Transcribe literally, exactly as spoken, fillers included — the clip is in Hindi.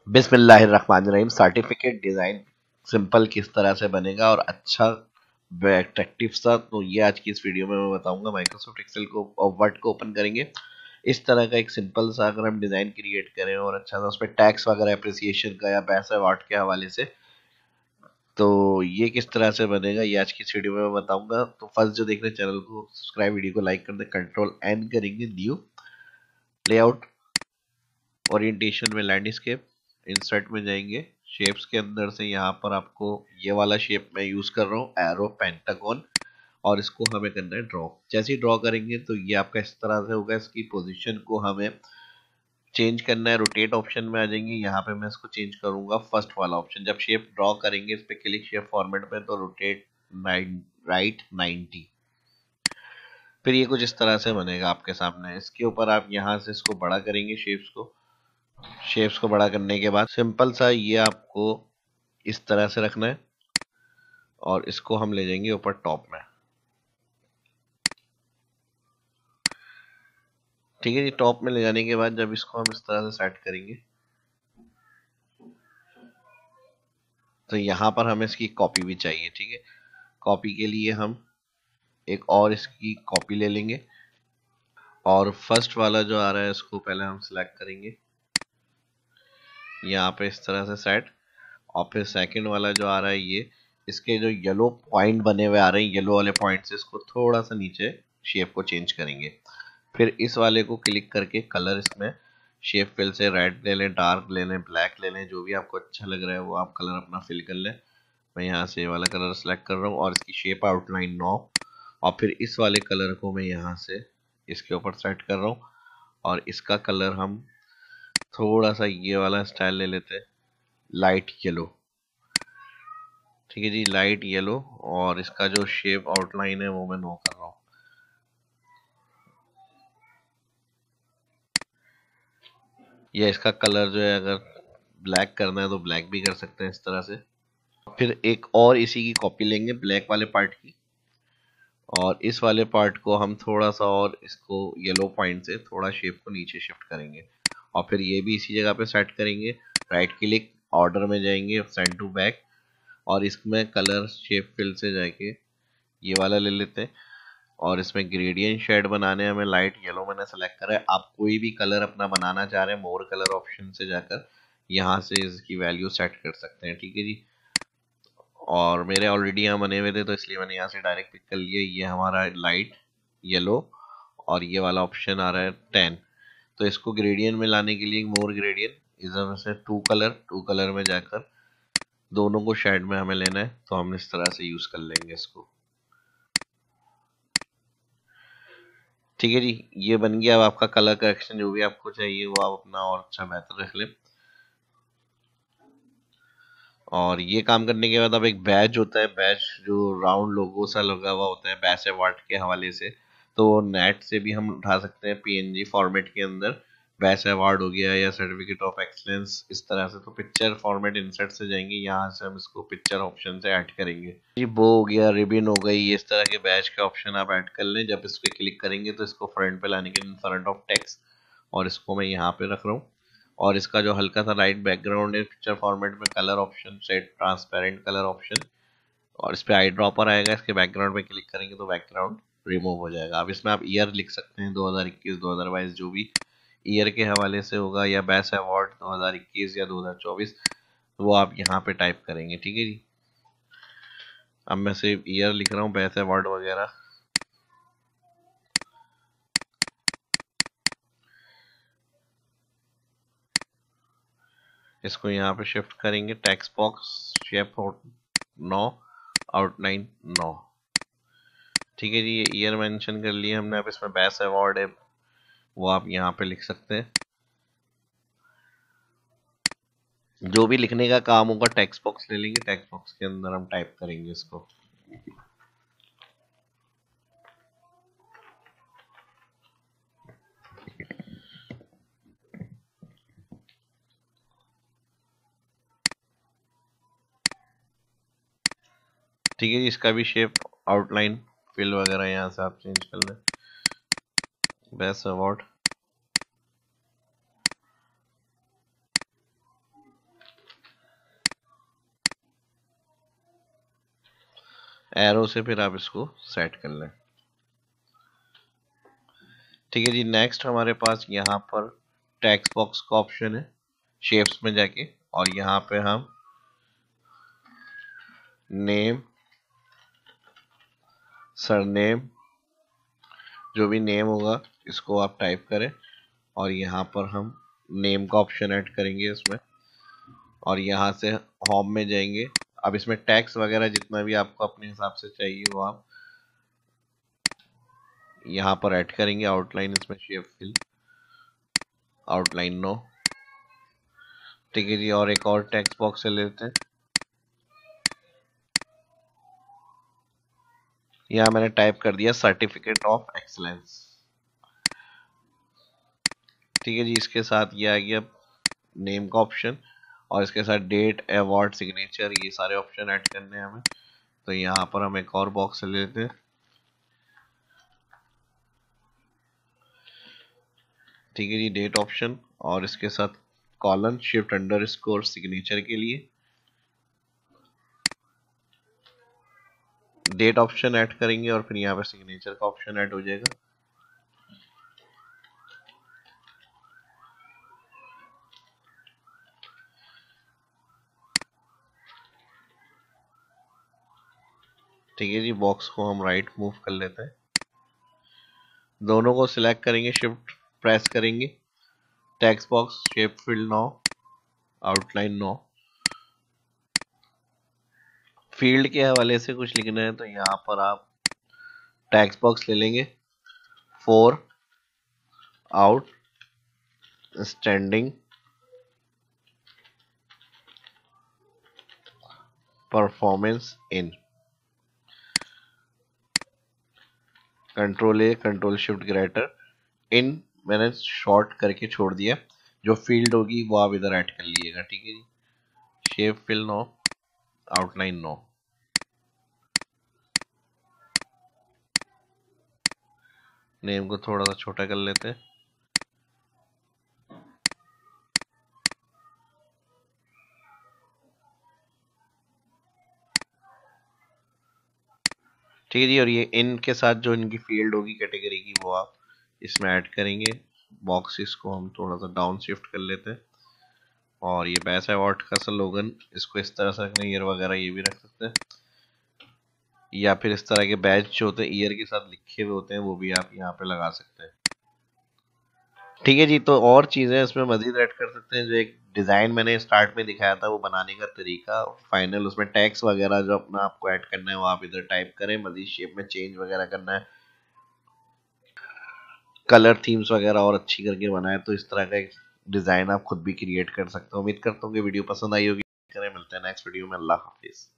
बिस्मिल्लाहिर्रहमानिर्रहीम। सर्टिफिकेट डिज़ाइन सिंपल किस तरह से बनेगा और अच्छा अट्रैक्टिव सा, तो ये आज की इस वीडियो में मैं बताऊंगा। माइक्रोसॉफ्ट एक्सेल को और वर्ड को ओपन करेंगे, इस तरह का एक सिंपल सा अगर हम डिज़ाइन क्रिएट करें और अच्छा सा उसमें टैक्स वगैरह अप्रिसिएशन का या पैसा वाट के हवाले से, तो ये किस तरह से बनेगा ये आज की इस वीडियो में मैं बताऊंगा। तो फर्स्ट जो देख रहे हैं चैनल को सब्सक्राइब, वीडियो को लाइक कर दें, कंट्रोल एन करेंगे, न्यू लेआउट, ओरिएंटेशन में लैंडस्केप, इंसर्ट में जाएंगे, शेप्स के अंदर से यहाँ पर आपको ये वाला शेप मैं यूज कर रहा हूँ, एरो पेंटागन, और इसको हमें करना है ड्रॉ। जैसे ही ड्रॉ करेंगे तो ये आपका इस तरह से होगा। इसकी पोजीशन को हमें चेंज करना है, रोटेट ऑप्शन में आ जाएंगे। यहाँ पे मैं इसको चेंज करूंगा फर्स्ट वाला ऑप्शन। जब शेप ड्रॉ करेंगे इस पे क्लिक शेप फॉर्मेट में, तो रोटेट नाइन राइट नाइनटी। फिर ये कुछ इस तरह से बनेगा आपके सामने। इसके ऊपर आप यहाँ से इसको बड़ा करेंगे, शेप्स को शेप्स को बड़ा करने के बाद सिंपल सा ये आपको इस तरह से रखना है और इसको हम ले जाएंगे ऊपर टॉप में। ठीक है जी, टॉप में ले जाने के बाद जब इसको हम इस तरह से सेट करेंगे तो यहाँ पर हमें इसकी कॉपी भी चाहिए। ठीक है, कॉपी के लिए हम एक और इसकी कॉपी ले लेंगे और फर्स्ट वाला जो आ रहा है इसको पहले हम सिलेक्ट करेंगे यहाँ पे इस तरह से सेट, और फिर सेकंड वाला जो आ रहा है ये, इसके जो येलो पॉइंट बने हुए आ रहे हैं, येलो वाले पॉइंट से इसको थोड़ा सा नीचे शेप को चेंज करेंगे। फिर इस वाले को क्लिक करके कलर इसमें शेप फिल से रेड ले लें, डार्क ले लें, ब्लैक ले लें, जो भी आपको अच्छा लग रहा है वो आप कलर अपना फिल कर लें। मैं यहाँ से ये वाला कलर सेलेक्ट कर रहा हूँ और इसकी शेप आउटलाइन नौ, और फिर इस वाले कलर को मैं यहाँ से इसके ऊपर सेट कर रहा हूँ और इसका कलर हम थोड़ा सा ये वाला स्टाइल ले लेते हैं, लाइट येलो। ठीक है जी, लाइट येलो, और इसका जो शेप आउटलाइन है वो मैं नो कर रहा हूँ। या इसका कलर जो है अगर ब्लैक करना है तो ब्लैक भी कर सकते हैं इस तरह से। फिर एक और इसी की कॉपी लेंगे ब्लैक वाले पार्ट की, और इस वाले पार्ट को हम थोड़ा सा और इसको येलो पॉइंट से थोड़ा शेप को नीचे शिफ्ट करेंगे और फिर ये भी इसी जगह पे सेट करेंगे। राइट क्लिक, ऑर्डर में जाएंगे, सेंड टू बैक, और इसमें कलर शेप फिल से जाके ये वाला ले लेते हैं और इसमें ग्रेडियंट शेड बनाने हैं हमें। लाइट येलो मैंने सेलेक्ट करा है। आप कोई भी कलर अपना बनाना चाह रहे हैं, मोर कलर ऑप्शन से जाकर यहाँ से इसकी वैल्यू सेट कर सकते हैं। ठीक है जी, और मेरे ऑलरेडी यहाँ बने हुए थे तो इसलिए मैंने यहाँ से डायरेक्ट पिक कर लिया। ये हमारा लाइट येलो और ये वाला ऑप्शन आ रहा है टेन। तो इसको ग्रेडियंट में लाने के लिए मोर ग्रेडियंट इसमें से टू कलर टू कलर में जाकर दोनों को शेड में हमें लेना है, तो हम इस तरह से यूज कर लेंगे इसको। ठीक है जी, ये बन गया। अब आपका कलर करेक्शन जो भी आपको चाहिए वो आप अपना और अच्छा बेहतर रख लें। और ये काम करने के बाद अब एक बैच होता है, बैच जो राउंड लोगो सा लगा हुआ होता है बैच अवार्ड के हवाले से, तो नेट से भी हम उठा सकते हैं पीएनजी फॉर्मेट के अंदर। बैच अवार्ड हो गया या सर्टिफिकेट ऑफ एक्सलेंस इस तरह से, तो पिक्चर फॉर्मेट इंसर्ट से जाएंगे, यहाँ से हम इसको पिक्चर ऑप्शन से ऐड करेंगे। ये बो हो गया, रिबिन हो गई, इस तरह के बैच के ऑप्शन आप ऐड कर लें। जब इस पर क्लिक करेंगे तो इसको फ्रंट पे लाने के लिए फ्रंट ऑफ टेक्स्ट, और इसको मैं यहाँ पे रख रहा हूँ। और इसका जो हल्का सा लाइट बैकग्राउंड है पिक्चर फॉर्मेट में, colour option set transparent colour option, और इस पे आई ड्रॉपर आएगा, इसके बैकग्राउंड पे क्लिक करेंगे तो बैकग्राउंड रिमूव हो जाएगा। अब इसमें आप ईयर लिख सकते हैं दो हज़ार इक्कीस दो हज़ार बाईस, जो भी ईयर के हवाले से होगा, या बेस्ट अवार्ड दो हज़ार इक्कीस या दो हज़ार चौबीस, वो आप यहाँ पे टाइप करेंगे। ठीक है जी, अब मैं सिर्फ ईयर लिख रहा हूँ, बेस्ट अवार्ड वगैरह। इसको यहाँ पे शिफ्ट करेंगे, text box shape no, outline no. ठीक है जी, ये ईयर मेंशन कर लिए हमने। अब इसमें बेस्ट अवार्ड है वो आप यहाँ पे लिख सकते हैं। जो भी लिखने का काम होगा टेक्स्ट बॉक्स ले लेंगे, टेक्स्ट बॉक्स के अंदर हम टाइप करेंगे इसको। ठीक है जी, इसका भी शेप आउटलाइन फिल वगैरह यहाँ से आप चेंज कर लें। बेस्ट अवार्ड, एरो से फिर आप इसको सेट कर लें। ठीक है जी, नेक्स्ट हमारे पास यहाँ पर टेक्स्ट बॉक्स का ऑप्शन है, शेप्स में जाके, और यहाँ पे हम नेम, सरनेम, जो भी नेम होगा इसको आप टाइप करें, और यहाँ पर हम नेम का ऑप्शन ऐड करेंगे इसमें, और यहाँ से होम में जाएंगे। अब इसमें टैक्स वगैरह जितना भी आपको अपने हिसाब से चाहिए वो आप यहाँ पर ऐड करेंगे। आउटलाइन इसमें शेप फिल, आउटलाइन नो। ठीक है जी, और एक और टेक्स्ट बॉक्स से लेते हैं। यहाँ मैंने टाइप कर दिया सर्टिफिकेट ऑफ एक्सलेंस। ठीक है जी, इसके साथ ये आ गया नेम का ऑप्शन, और इसके साथ डेट, अवार्ड, सिग्नेचर, ये सारे ऑप्शन ऐड करने हैं हमें। तो यहाँ पर हम एक और बॉक्स ले लेते हैं। ठीक है जी, डेट ऑप्शन, और इसके साथ colon, shift underscore signature के लिए डेट ऑप्शन ऐड करेंगे, और फिर यहाँ पर सिग्नेचर का ऑप्शन ऐड हो जाएगा। ठीक है जी, बॉक्स को हम राइट मूव कर लेते हैं, दोनों को सिलेक्ट करेंगे, शिफ्ट प्रेस करेंगे, text box shape fill no, outline no. Field के हवाले से कुछ लिखना है तो यहाँ पर आप टेक्स्ट बॉक्स ले लेंगे, for outstanding performance in, control A, control shift greater, इन मैंने शॉर्ट करके छोड़ दिया, जो फील्ड होगी वो आप इधर ऐड कर लीजिएगा। ठीक है जी, shape fill no, outline no. Name को थोड़ा सा छोटा कर लेते हैं। ठीक है जी, और ये इन के साथ जो इनकी फील्ड होगी कैटेगरी की वो आप इसमें ऐड करेंगे। बॉक्सेस को हम थोड़ा सा डाउन शिफ्ट कर लेते हैं, और ये बेस्ट अवार्ड का स्लोगन इसको इस तरह से रखना, ईयर वगैरह ये भी रख सकते हैं, या फिर इस तरह के बैच जो होते हैं ईयर के साथ लिखे हुए होते हैं वो भी आप यहाँ पे लगा सकते हैं। ठीक है जी, तो और चीज़ें इसमें मजीद ऐड कर सकते हैं, जो एक डिज़ाइन मैंने स्टार्ट में दिखाया था वो बनाने का तरीका, फाइनल उसमें टैक्स वगैरह जो अपना आपको ऐड करना है वो आप इधर टाइप करें, मजीद शेप में चेंज वगैरह करना है, कलर थीम्स वगैरह और अच्छी करके बनाए, तो इस तरह का एक डिज़ाइन आप खुद भी क्रिएट कर सकते हो। उम्मीद करता हूँ कि वीडियो पसंद आई होगी। करें, मिलते हैं नेक्स्ट वीडियो में। अल्लाह हाफिज़।